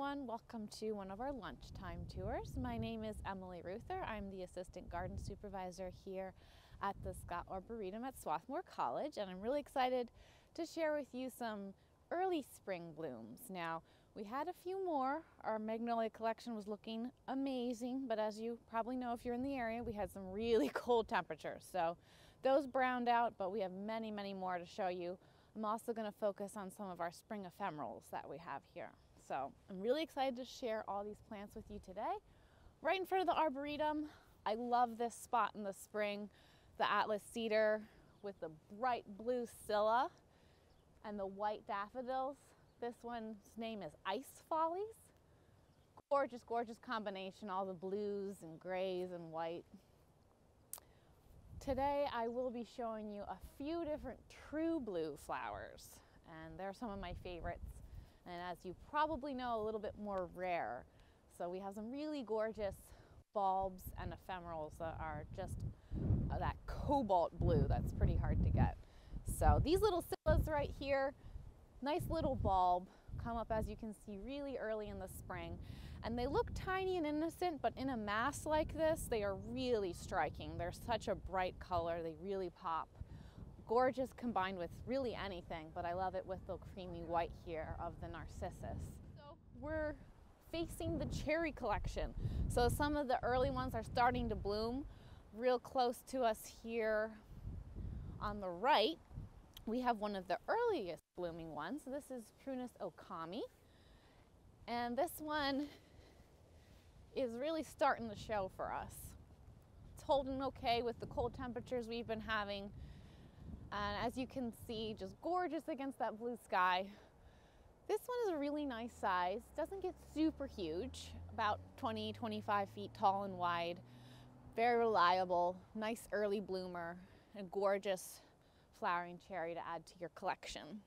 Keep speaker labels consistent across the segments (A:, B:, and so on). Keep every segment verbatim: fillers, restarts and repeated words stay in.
A: everyone. Welcome to one of our lunchtime tours. My name is Emily Reuther. I'm the Assistant Garden Supervisor here at the Scott Arboretum at Swarthmore College, and I'm really excited to share with you some early spring blooms. Now, we had a few more. Our magnolia collection was looking amazing, but as you probably know if you're in the area, we had some really cold temperatures. So those browned out, but we have many, many more to show you. I'm also going to focus on some of our spring ephemerals that we have here. So I'm really excited to share all these plants with you today. Right in front of the Arboretum, I love this spot in the spring. The Atlas cedar with the bright blue scilla and the white daffodils. This one's name is Ice Follies. Gorgeous, gorgeous combination, all the blues and grays and white. Today I will be showing you a few different true blue flowers, and they're some of my favorites, and as you probably know, a little bit more rare. So we have some really gorgeous bulbs and ephemerals that are just uh, that cobalt blue that's pretty hard to get. So these little scillas right here, nice little bulb, come up as you can see really early in the spring, and they look tiny and innocent, but in a mass like this they are really striking. They're such a bright color, they really pop. Gorgeous combined with really anything, but I love it with the creamy white here of the narcissus. So we're facing the cherry collection, so some of the early ones are starting to bloom. Real close to us here on the right we have one of the earliest blooming ones. This is Prunus okami, and this one is really starting to show for us. It's holding okay with the cold temperatures we've been having, and as you can see, just gorgeous against that blue sky. This one is a really nice size, doesn't get super huge, about twenty, twenty-five feet tall and wide, very reliable, nice early bloomer, and gorgeous flowering cherry to add to your collection.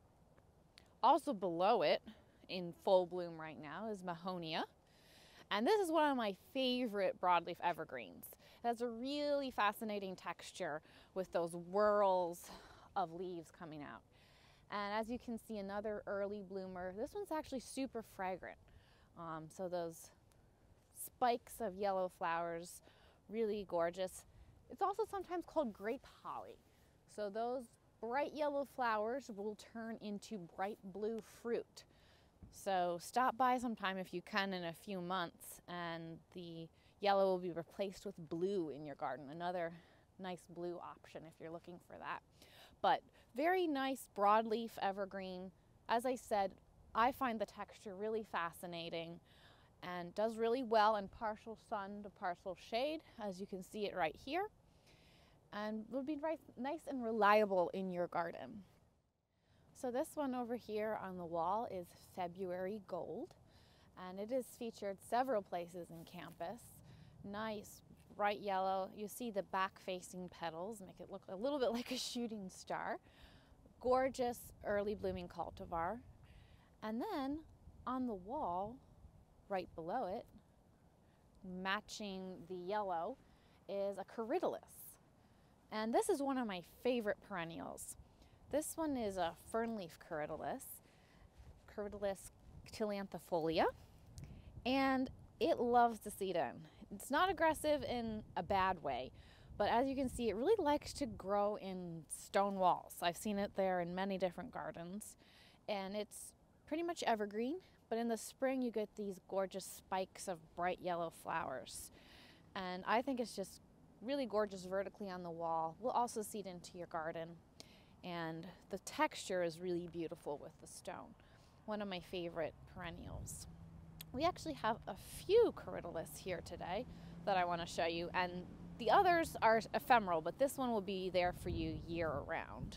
A: Also below it, in full bloom right now, is Mahonia. And this is one of my favorite broadleaf evergreens. It has a really fascinating texture with those whorls of leaves coming out. And as you can see, another early bloomer. This one's actually super fragrant. Um, so those spikes of yellow flowers, really gorgeous. It's also sometimes called grape holly. So those bright yellow flowers will turn into bright blue fruit. So stop by sometime if you can in a few months, and the yellow will be replaced with blue in your garden. Another nice blue option if you're looking for that. But very nice broadleaf evergreen. As I said, I find the texture really fascinating and does really well in partial sun to partial shade, as you can see it right here, and will be nice and reliable in your garden. So this one over here on the wall is February Gold, and it is featured several places in campus. Nice bright yellow. You see the back facing petals make it look a little bit like a shooting star. Gorgeous early blooming cultivar. And then on the wall right below it, matching the yellow, is a corydalus. And this is one of my favorite perennials. This one is a fernleaf corydalus, Corydalus chilianthifolia, and it loves to seed in. It's not aggressive in a bad way, but as you can see, it really likes to grow in stone walls. I've seen it there in many different gardens, and it's pretty much evergreen, but in the spring you get these gorgeous spikes of bright yellow flowers. And I think it's just really gorgeous vertically on the wall. Will also seed into your garden, and the texture is really beautiful with the stone. One of my favorite perennials. We actually have a few corydalus here today that I want to show you, and the others are ephemeral, but this one will be there for you year round.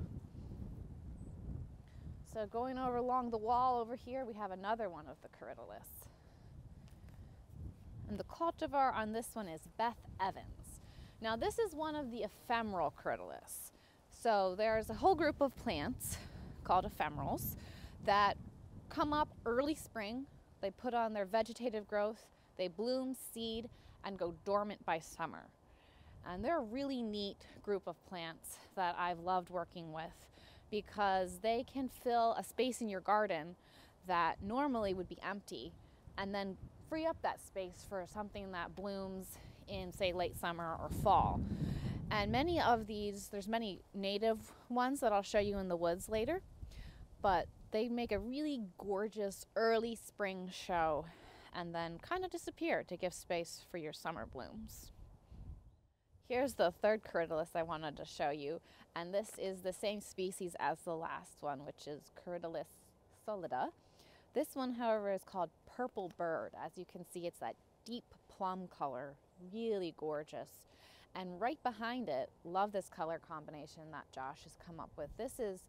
A: So going over along the wall over here, we have another one of the corydalus. And the cultivar on this one is Beth Evans. Now this is one of the ephemeral corydalus. So there's a whole group of plants called ephemerals that come up early spring. They put on their vegetative growth, they bloom, seed, and go dormant by summer. And they're a really neat group of plants that I've loved working with because they can fill a space in your garden that normally would be empty, and then free up that space for something that blooms in, say, late summer or fall. And many of these, there's many native ones that I'll show you in the woods later, but they make a really gorgeous early spring show and then kind of disappear to give space for your summer blooms. Here's the third Corydalis I wanted to show you, and this is the same species as the last one, which is Corydalis solida. This one, however, is called Purple Bird. As you can see, it's that deep plum color, really gorgeous. And right behind it, love this color combination that Josh has come up with. This is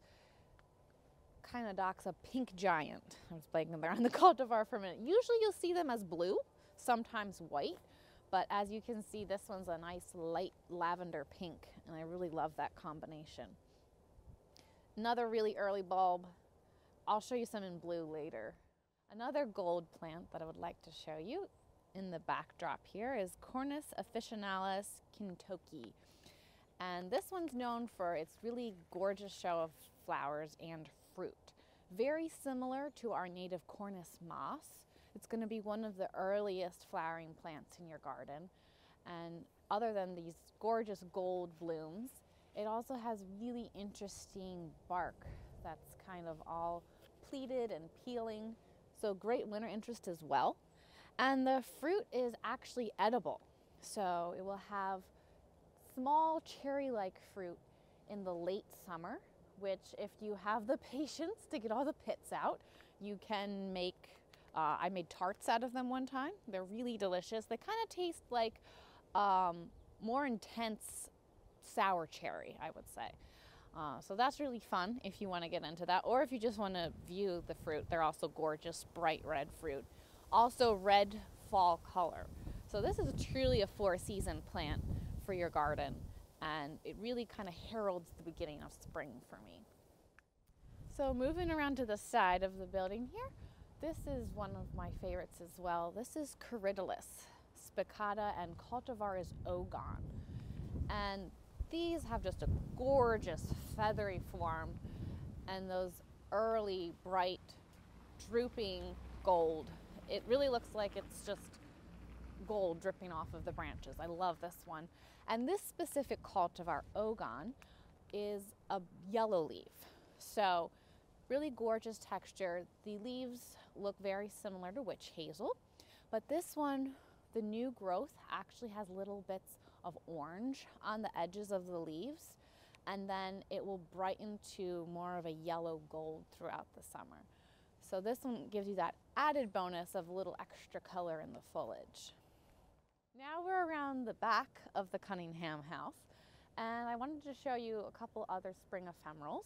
A: Chionodoxa pink giant. I was blanking there on the cultivar for a minute. Usually you'll see them as blue, sometimes white, but as you can see, this one's a nice light lavender pink, and I really love that combination. Another really early bulb. I'll show you some in blue later. Another gold plant that I would like to show you in the backdrop here is Cornus officinalis kintoki. And this one's known for its really gorgeous show of flowers and fruit. Very similar to our native Cornus moss. It's going to be one of the earliest flowering plants in your garden. And other than these gorgeous gold blooms, it also has really interesting bark that's kind of all pleated and peeling. So great winter interest as well. And the fruit is actually edible. So it will have small cherry-like fruit in the late summer, which if you have the patience to get all the pits out, you can make, uh, I made tarts out of them one time. They're really delicious. They kind of taste like um, more intense sour cherry, I would say. Uh, so that's really fun if you want to get into that, or if you just want to view the fruit. They're also gorgeous, bright red fruit. Also red fall color. So this is truly a four-season plant for your garden, and it really kind of heralds the beginning of spring for me. So moving around to the side of the building here, this is one of my favorites as well. This is Corydalis spicata, and cultivar is Ogon. And these have just a gorgeous feathery form and those early bright drooping gold. It really looks like it's just gold dripping off of the branches. I love this one. And this specific cultivar, Ogon, is a yellow leaf. So really gorgeous texture. The leaves look very similar to witch hazel, but this one, the new growth actually has little bits of orange on the edges of the leaves, and then it will brighten to more of a yellow gold throughout the summer. So this one gives you that added bonus of a little extra color in the foliage. Now we're around the back of the Cunningham house, and I wanted to show you a couple other spring ephemerals.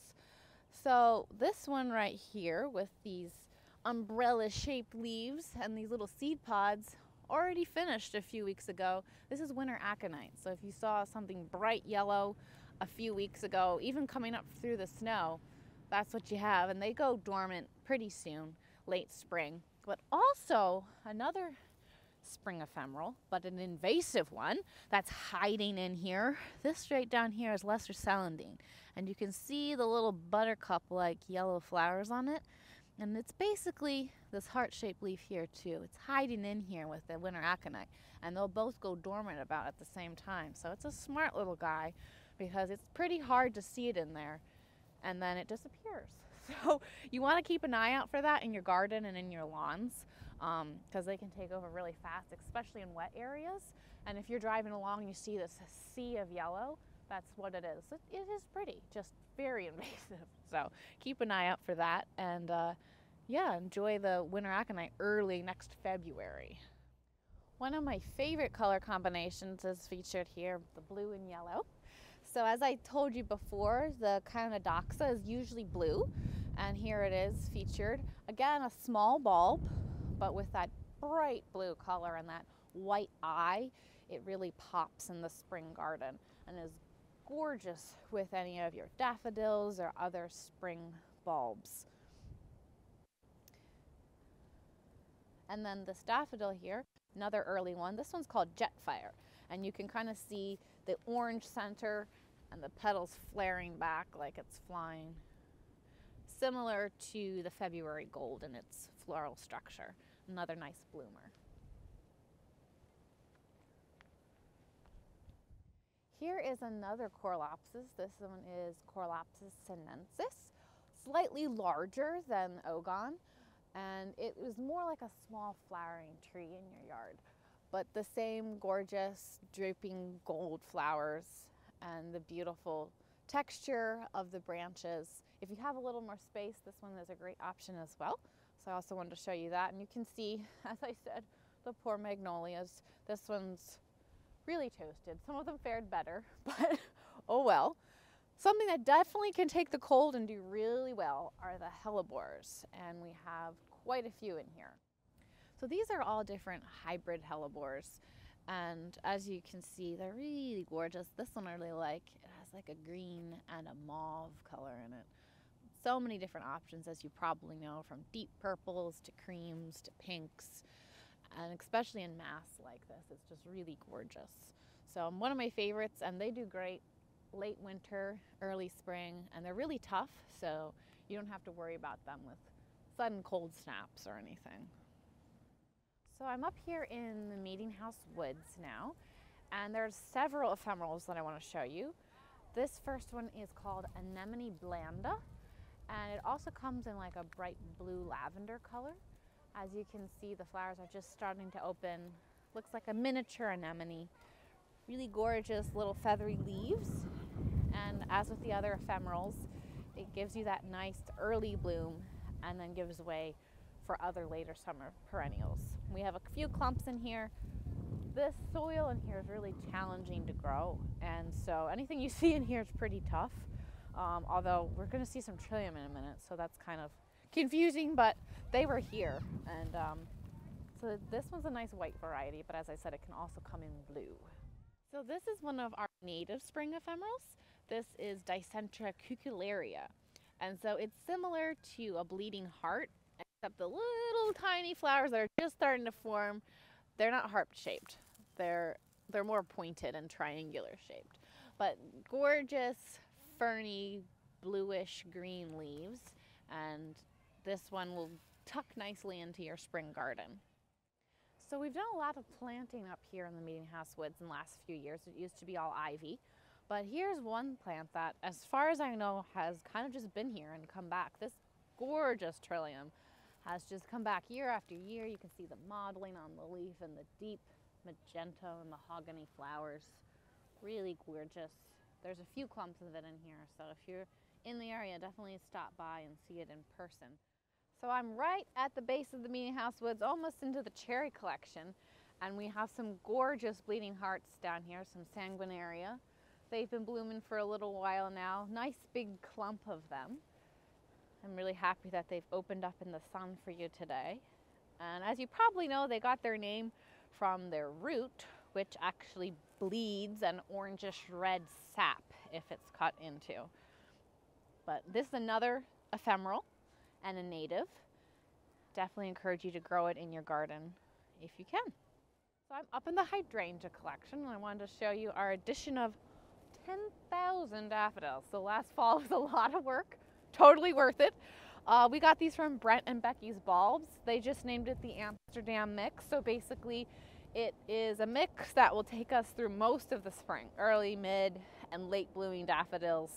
A: So this one right here with these umbrella-shaped leaves and these little seed pods already finished a few weeks ago. This is winter aconite. So if you saw something bright yellow a few weeks ago, even coming up through the snow, that's what you have. And they go dormant pretty soon, late spring. But also another spring ephemeral, but an invasive one that's hiding in here. This right down here is Lesser celandine. And you can see the little buttercup-like yellow flowers on it. And it's basically this heart-shaped leaf here too. It's hiding in here with the winter aconite, and they'll both go dormant about at the same time. So it's a smart little guy because it's pretty hard to see it in there, and then it disappears. So you want to keep an eye out for that in your garden and in your lawns, because um, they can take over really fast, especially in wet areas. And if you're driving along and you see this sea of yellow, that's what it is. It, it is pretty, just very invasive. So keep an eye out for that, and uh, yeah, enjoy the winter aconite early next February. One of my favorite color combinations is featured here, the blue and yellow. So as I told you before, the Chionodoxa is usually blue, and here it is featured. Again, a small bulb, but with that bright blue color and that white eye, it really pops in the spring garden and is gorgeous with any of your daffodils or other spring bulbs. And then this daffodil here, another early one. This one's called Jetfire, and you can kind of see the orange center and the petals flaring back like it's flying. similar to the February gold in its floral structure. Another nice bloomer. Here is another Corolopsis. This one is Corolopsis sinensis, slightly larger than Ogon, and it was more like a small flowering tree in your yard, but the same gorgeous drooping gold flowers and the beautiful texture of the branches. If you have a little more space, this one is a great option as well. So I also wanted to show you that, and you can see, as I said, the poor magnolias. This one's really toasted. Some of them fared better, but oh well. Something that definitely can take the cold and do really well are the hellebores, and we have quite a few in here. So these are all different hybrid hellebores, and as you can see, they're really gorgeous. This one I really like. It has like a green and a mauve color in it. So many different options, as you probably know, from deep purples to creams to pinks. And especially in mass like this, it's just really gorgeous. So one of my favorites, and they do great late winter, early spring, and they're really tough, so you don't have to worry about them with sudden cold snaps or anything. So I'm up here in the Meeting House Woods now, and there's several ephemerals that I want to show you. This first one is called Anemone Blanda, and it also comes in like a bright blue lavender color. As you can see, the flowers are just starting to open. Looks like a miniature anemone. Really gorgeous little feathery leaves. And as with the other ephemerals, it gives you that nice early bloom and then gives way for other later summer perennials. We have a few clumps in here. This soil in here is really challenging to grow. And so anything you see in here is pretty tough. Um, although we're gonna see some trillium in a minute, so that's kind of confusing, but they were here. And um, so this one's a nice white variety, but as I said, it can also come in blue. So this is one of our native spring ephemerals. This is Dicentra cucularia. And so it's similar to a bleeding heart, except the little tiny flowers that are just starting to form, they're not heart-shaped. They're, they're more pointed and triangular shaped. But gorgeous, ferny, bluish green leaves, and this one will tuck nicely into your spring garden. So we've done a lot of planting up here in the Meeting House Woods in the last few years. It used to be all ivy, but here's one plant that, as far as I know, has kind of just been here and come back. This gorgeous trillium has just come back year after year. You can see the mottling on the leaf and the deep magenta and mahogany flowers. Really gorgeous. There's a few clumps of it in here, so if you're in the area, definitely stop by and see it in person. So I'm right at the base of the Meeting House Woods, almost into the cherry collection, and we have some gorgeous bleeding hearts down here, some sanguinaria. They've been blooming for a little while now. Nice big clump of them. I'm really happy that they've opened up in the sun for you today. And as you probably know, they got their name from their root, which actually bleeds an orangish red sap if it's cut into. But this is another ephemeral and a native. Definitely encourage you to grow it in your garden if you can. So I'm up in the hydrangea collection, and I wanted to show you our addition of ten thousand daffodils. So last fall was a lot of work, totally worth it. Uh, we got these from Brent and Becky's Bulbs. They just named it the Amsterdam Mix. So basically it is a mix that will take us through most of the spring, early, mid, and late blooming daffodils.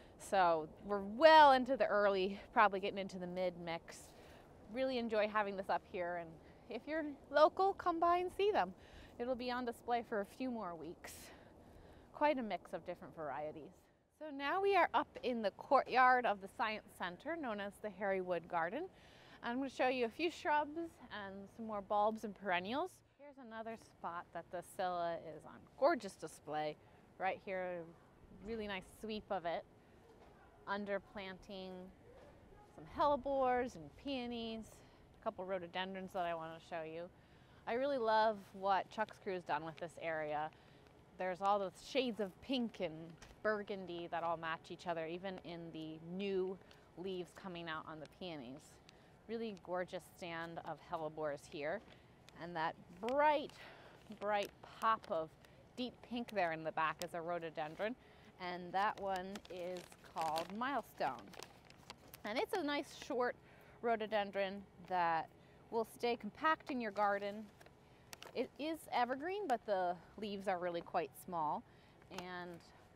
A: So we're well into the early, probably getting into the mid mix. Really enjoy having this up here, and if you're local, come by and see them. It'll be on display for a few more weeks. Quite a mix of different varieties. So now we are up in the courtyard of the Science Center, known as the Harry Wood Garden. I'm going to show you a few shrubs and some more bulbs and perennials. Here's another spot that the Scilla is on gorgeous display. Right here, really nice sweep of it. Under planting some hellebores and peonies, a couple rhododendrons that I want to show you. I really love what Chuck's crew's done with this area. There's all those shades of pink and burgundy that all match each other, even in the new leaves coming out on the peonies. Really gorgeous stand of hellebores here. And that bright, bright pop of deep pink there in the back is a rhododendron. And that one is called Milestone. And it's a nice short rhododendron that will stay compact in your garden. It is evergreen, but the leaves are really quite small and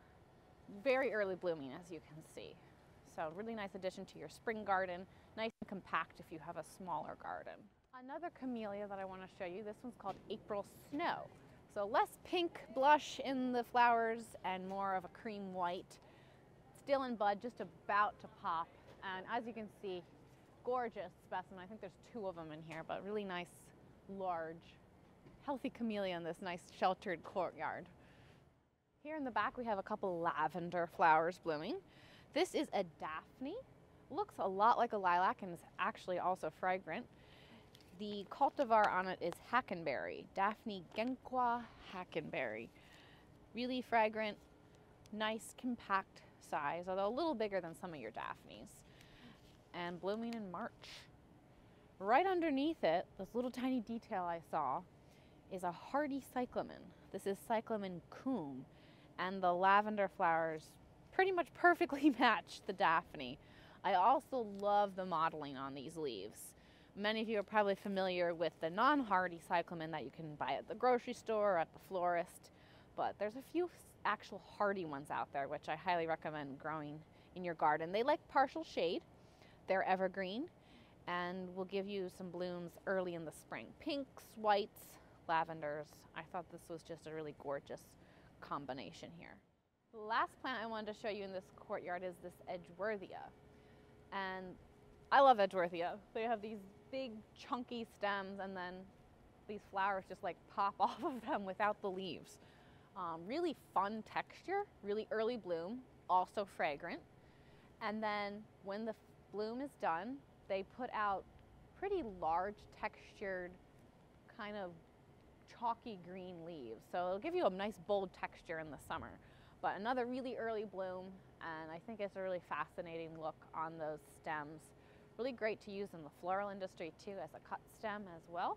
A: very early blooming, as you can see. So really nice addition to your spring garden, nice and compact if you have a smaller garden. Another camellia that I want to show you, this one's called April Snow. So less pink blush in the flowers and more of a cream white. Still in bud, just about to pop. And as you can see, gorgeous specimen. I think there's two of them in here, but really nice, large, healthy camellia in this nice sheltered courtyard. Here in the back we have a couple lavender flowers blooming. This is a Daphne. Looks a lot like a lilac and is actually also fragrant. The cultivar on it is Hackenberry, Daphne Genqua Hackenberry. Really fragrant, nice compact size, although a little bigger than some of your Daphnes. And blooming in March. Right underneath it, this little tiny detail I saw, is a hardy cyclamen. This is cyclamen coum, and the lavender flowers pretty much perfectly match the Daphne. I also love the mottling on these leaves. Many of you are probably familiar with the non-hardy cyclamen that you can buy at the grocery store or at the florist, but there's a few actual hardy ones out there which I highly recommend growing in your garden. They like partial shade, they're evergreen, and will give you some blooms early in the spring. Pinks, whites, lavenders. I thought this was just a really gorgeous combination here. The last plant I wanted to show you in this courtyard is this Edgeworthia. And I love Edgeworthia. They have these big chunky stems and then these flowers just like pop off of them without the leaves. Um, really fun texture, really early bloom, also fragrant. And then when the bloom is done, they put out pretty large textured kind of chalky green leaves. So it'll give you a nice bold texture in the summer. But another really early bloom, and I think it's a really fascinating look on those stems. Really great to use in the floral industry too as a cut stem as well.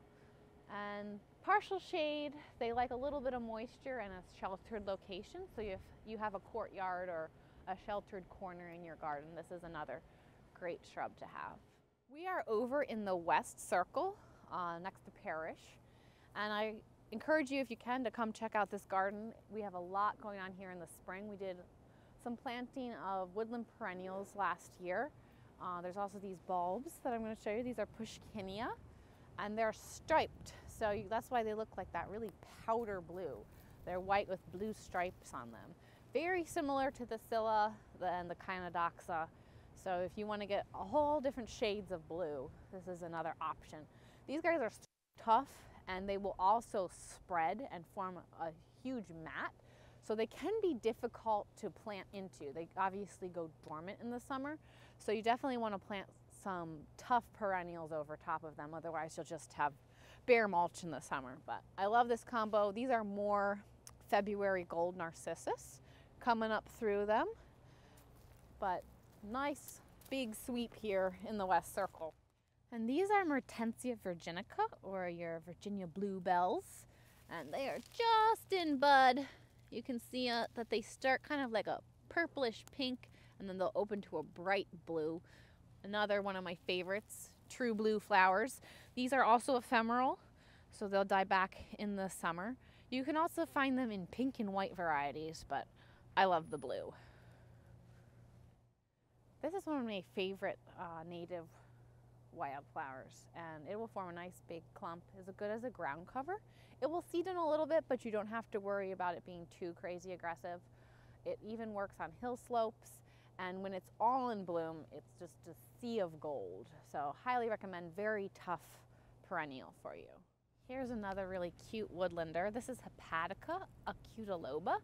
A: And partial shade, they like a little bit of moisture and a sheltered location. So if you have a courtyard or a sheltered corner in your garden, this is another great shrub to have. We are over in the West Circle uh, next to Parish, and I encourage you, if you can, to come check out this garden. We have a lot going on here in the spring. We did some planting of woodland perennials last year. Uh, there's also these bulbs that I'm going to show you. These are Pushkinia, and they're striped, so you, that's why they look like that really powder blue. They're white with blue stripes on them. Very similar to the Scilla and the Chinodoxa. So if you want to get a whole different shades of blue, this is another option. These guys are tough, and they will also spread and form a huge mat. So they can be difficult to plant into. They obviously go dormant in the summer. So you definitely want to plant some tough perennials over top of them. Otherwise you'll just have bare mulch in the summer. But I love this combo. These are more February gold narcissus coming up through them. But nice big sweep here in the West Circle. And these are Mertensia virginica, or your Virginia bluebells, and they are just in bud. You can see uh, that they start kind of like a purplish pink, and then they'll open to a bright blue. Another one of my favorites, true blue flowers. These are also ephemeral, so they'll die back in the summer. You can also find them in pink and white varieties, but I love the blue. This is one of my favorite uh, native wildflowers, and it will form a nice big clump. Is it good as a ground cover? It will seed in a little bit, but you don't have to worry about it being too crazy aggressive. It even works on hill slopes, and when it's all in bloom, it's just a sea of gold. So highly recommend. Very tough perennial for you. Here's another really cute woodlander. This is Hepatica acutaloba.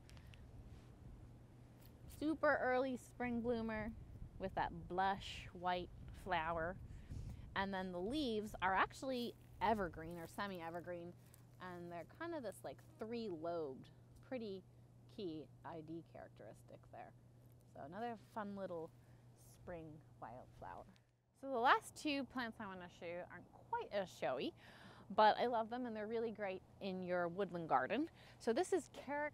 A: Super early spring bloomer with that blush white flower. And then the leaves are actually evergreen or semi-evergreen, and they're kind of this like three-lobed, pretty key I D characteristic there. So another fun little spring wildflower. So the last two plants I want to show you aren't quite as showy, but I love them and they're really great in your woodland garden. So this is Carex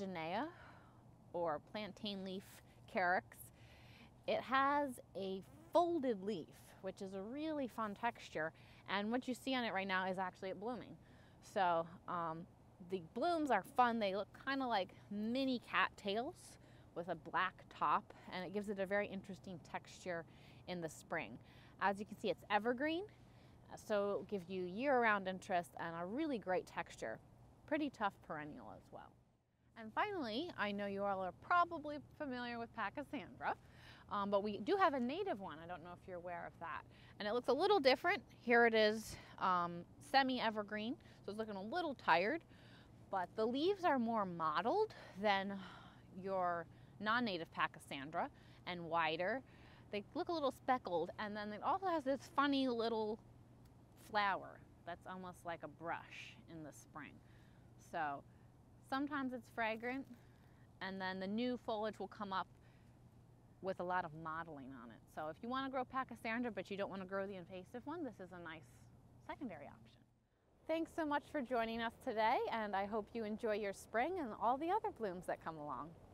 A: plantaginea, or plantain leaf carex. It has a folded leaf, which is a really fun texture. And what you see on it right now is actually it blooming. So um, the blooms are fun. They look kind of like mini cattails with a black top, and it gives it a very interesting texture in the spring. As you can see, it's evergreen, so it'll give you year-round interest and a really great texture. Pretty tough perennial as well. And finally, I know you all are probably familiar with Pachysandra, um, but we do have a native one. I don't know if you're aware of that. And it looks a little different. Here it is, um, semi-evergreen, so it's looking a little tired, but the leaves are more mottled than your non-native Pachysandra and wider. They look a little speckled, and then it also has this funny little flower that's almost like a brush in the spring. So sometimes it's fragrant, and then the new foliage will come up with a lot of mottling on it. So if you want to grow Pachysandra but you don't want to grow the invasive one, this is a nice secondary option. Thanks so much for joining us today, and I hope you enjoy your spring and all the other blooms that come along.